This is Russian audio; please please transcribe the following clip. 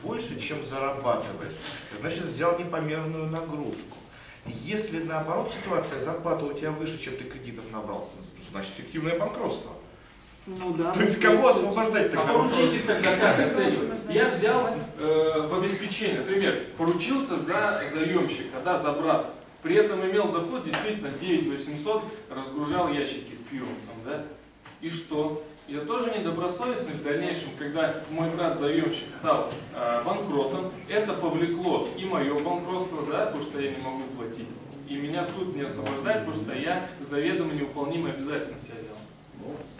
больше, чем зарабатываешь, значит, взял непомерную нагрузку. Если наоборот ситуация, зарплата у тебя выше, чем ты кредитов набрал, значит фиктивное банкротство. Ну, да, то есть кого освобождать тогда? А поручитель тогда как оценивать? Я взял в обеспечение, например, поручился за заемщика, да, за брата. При этом имел доход действительно 9800, разгружал ящики с пивом. Там, да? И что? Я тоже недобросовестный в дальнейшем, когда мой брат-заемщик стал банкротом, это повлекло и мое банкротство, да, потому что я не могу платить. И меня суд не освобождает, потому что я заведомо невыполнимые обязательства взял.